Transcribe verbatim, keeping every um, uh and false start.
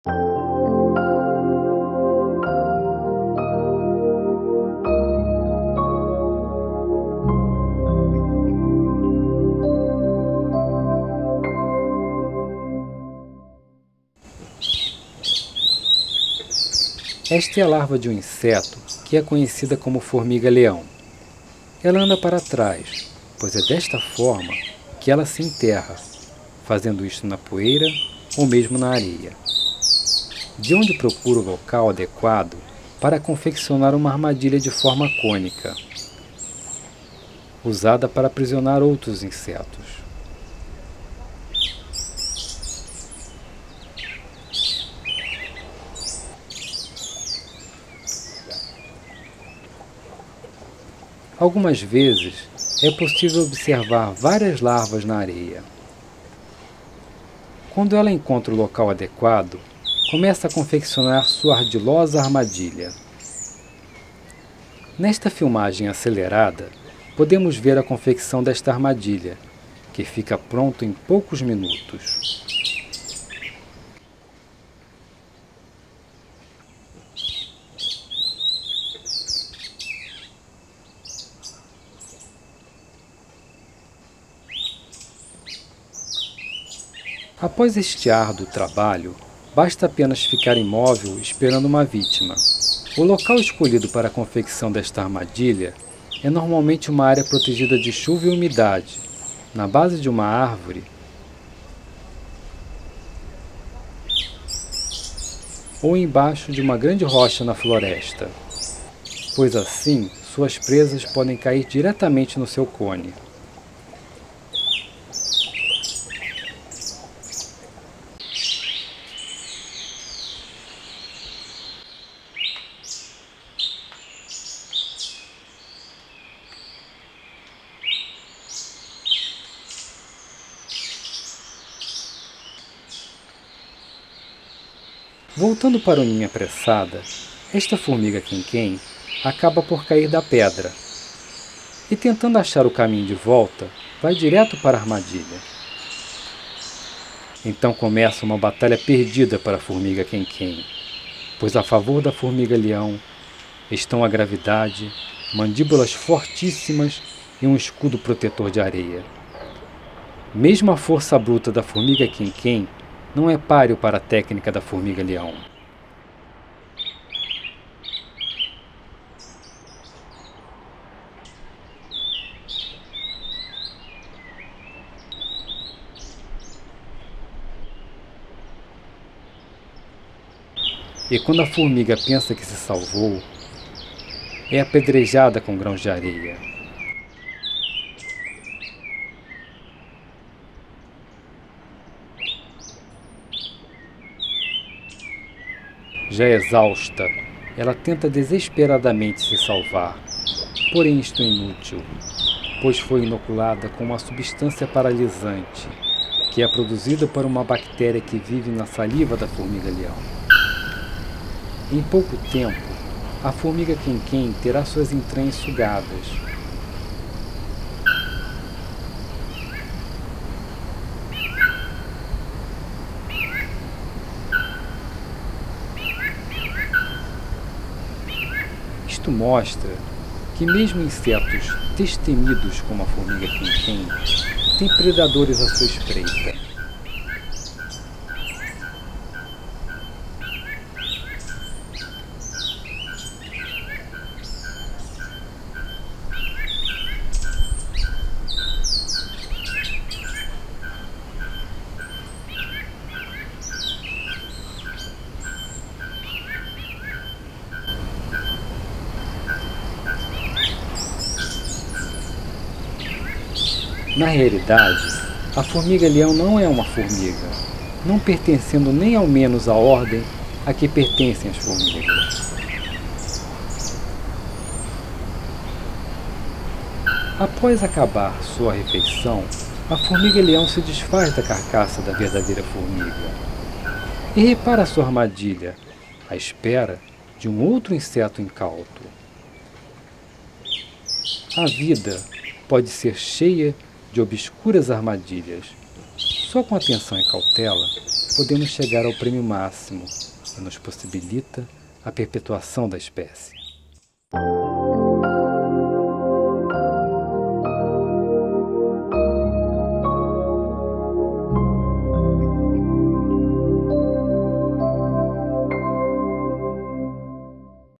Esta é a larva de um inseto que é conhecida como formiga-leão. Ela anda para trás, pois é desta forma que ela se enterra, fazendo isto na poeira ou mesmo na areia, de onde procura o local adequado para confeccionar uma armadilha de forma cônica, usada para aprisionar outros insetos. Algumas vezes é possível observar várias larvas na areia. Quando ela encontra o local adequado, começa a confeccionar sua ardilosa armadilha. Nesta filmagem acelerada, podemos ver a confecção desta armadilha, que fica pronto em poucos minutos. Após este árduo trabalho, basta apenas ficar imóvel esperando uma vítima. O local escolhido para a confecção desta armadilha é normalmente uma área protegida de chuva e umidade, na base de uma árvore ou embaixo de uma grande rocha na floresta, pois assim suas presas podem cair diretamente no seu cone. Voltando para o ninho apressada, esta formiga quenquém acaba por cair da pedra e, tentando achar o caminho de volta, vai direto para a armadilha. Então começa uma batalha perdida para a formiga quenquém, pois a favor da formiga-leão estão a gravidade, mandíbulas fortíssimas e um escudo protetor de areia. Mesmo a força bruta da formiga quenquém não é páreo para a técnica da formiga-leão. E quando a formiga pensa que se salvou, é apedrejada com grãos de areia. Já exausta, ela tenta desesperadamente se salvar, porém isto é inútil, pois foi inoculada com uma substância paralisante, que é produzida por uma bactéria que vive na saliva da formiga-leão. Em pouco tempo, a formiga quenquém terá suas entranhas sugadas. Isto mostra que mesmo insetos destemidos como a formiga quenquém têm predadores à sua espreita. Na realidade, a formiga-leão não é uma formiga, não pertencendo nem ao menos à ordem a que pertencem as formigas. Após acabar sua refeição, a formiga-leão se desfaz da carcaça da verdadeira formiga e repara sua armadilha, à espera de um outro inseto incauto. A vida pode ser cheia de obscuras armadilhas. Só com atenção e cautela podemos chegar ao prêmio máximo, que nos possibilita a perpetuação da espécie.